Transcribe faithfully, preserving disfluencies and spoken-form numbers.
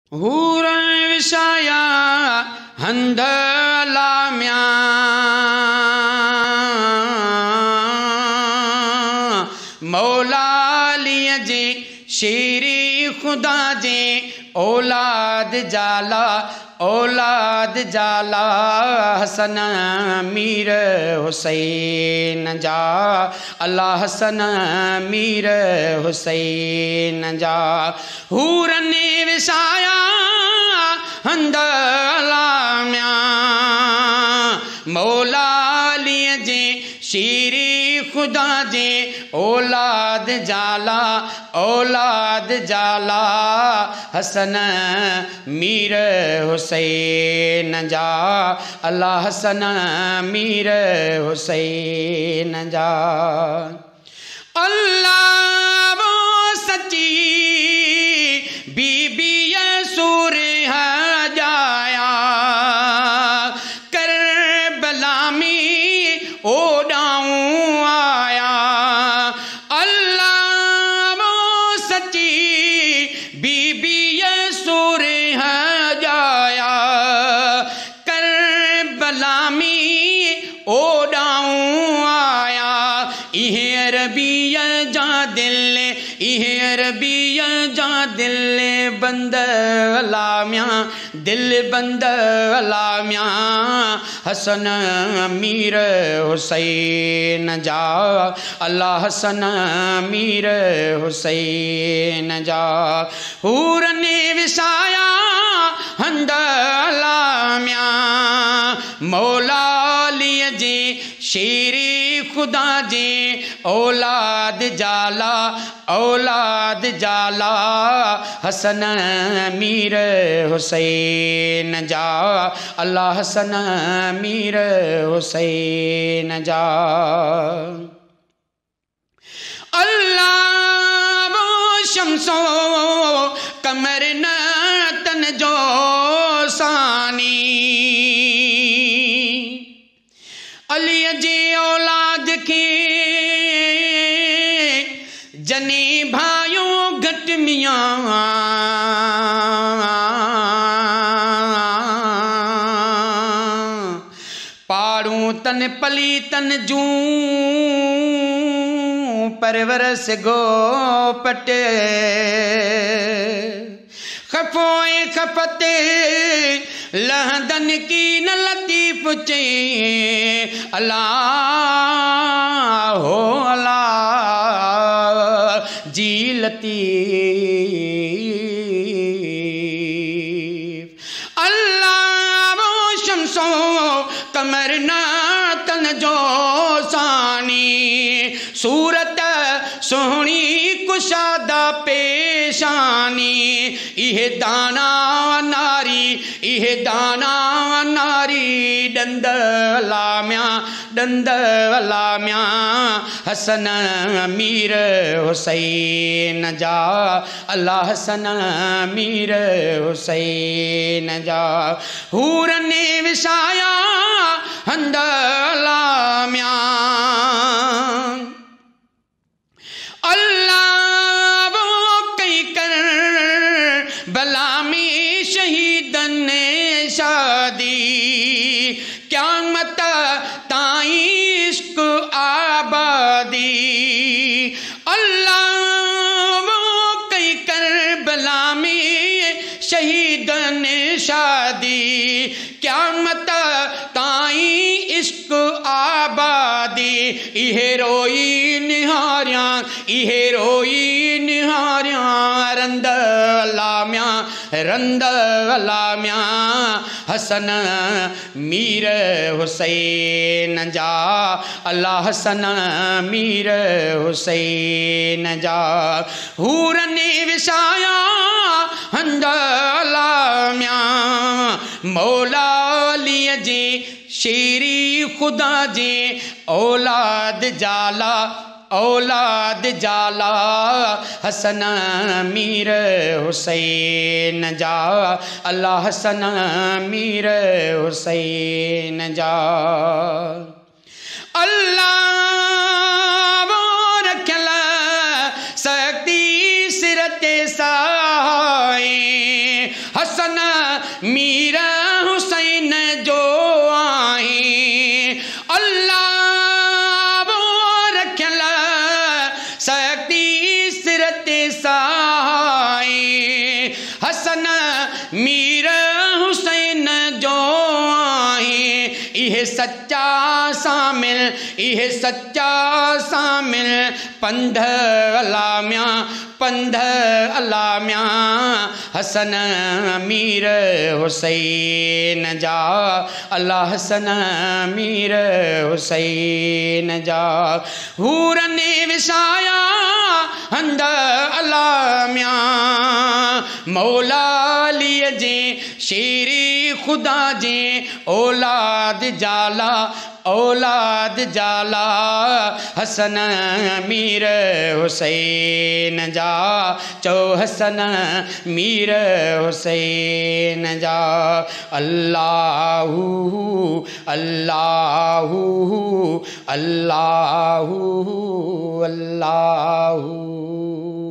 हूरन विशाया हंद लाम्या मौला लिय जे शेरी खुदा जे औलाद जाला औलाद जाला हसन मीर हुसैन जा अल्लाह हसन मीर हुसैन जा हूरन विसाया हंद लाम्या मौला लिय जे शेरी खुदा जे औलाद जाला औलाद जाला हसन मीर हुसैन जा अल्लाह हसन मीर हुसैन जा अल्लाह वो सच्ची बीबी सूर है जाया करबला में ओडाऊं आया अल्लाह वो सच्ची बीबी सूर है जाया करबला में ओडाऊं आया इह अरबिया जा दिल इह अरबिया जा दिल बंद लाम्या दिल बंद लाम्या हसन मीर हुसैन जा अल्लाह हसन मीर हुसैन जा हूरन विसाया हंद लाम्या मौला लिय जे शेरी खुदा जे औलाद जाला औलाद जाला हसन मीर हुसैन जा अल्लाह हसन मीर हुसैन जा अल्लाह वो शम्सो कमर न तन जो सानी अली जी औलाद की जनी भाइयों घट मियाँ पारूं तन पली तन जू परवरस गो पटे खफोए खपते लहदन की न लतीफ चे अल्लाह हो अल्लाह जी लतीफ अल्लाह वो शम्सो कमर ना तन जो सानी सूरत सोहनी कुशादा पेशानी इह दाना नारी इह दाना नारी डंद लाम्या डंद लाम्या हसन मीर हुसैन जा अल्लाह हसन मीर हुसैन जा हूरन विसाया हंद लाम्या अल्लाह वो कई कर बला में शहीदन ने शादी क्या मत ताई इश्क आबादी अल्लाह वो कई कर बला में शहीदन ने शादी क्या मत ताई इश्क आबादी इह रोई निहारिया इह रोई निहारिया रंद लाम्या रंद लाम्या हसन मीर हुसैन जा अल्लाह हसन मीर हुसैन जा हूरन विसाया हंद लाम्या मौला लिय जे शेरी खुदा जे औलाद जाला औलाद जाला हसन मीर हुसैन जा अल्लाह हसन मीर हुसैन जा अल्लाह वो रखला सकती सिरते सहाय हसन मीर हुसैन जो आई अल्लाह वो रखल सकती सिरत साई हसन मीर हुसैन जो आई इह सच्चा शामिल इह सच्चा शामिल पंध अलाम्या पंध अलाम्या हसन मीर हुसैन जा अल्लाह हसन मीर हुसैन जा हूर ने विसाया हंद अलाम्या मौला लिए जे शेरी खुदा जे औलाद जाला औलाद जाला हसन मीर हुसैन जा चो हसन मीर हुसैन जा अल्लाहू अल्लाहू अल्लाहू अल्लाहू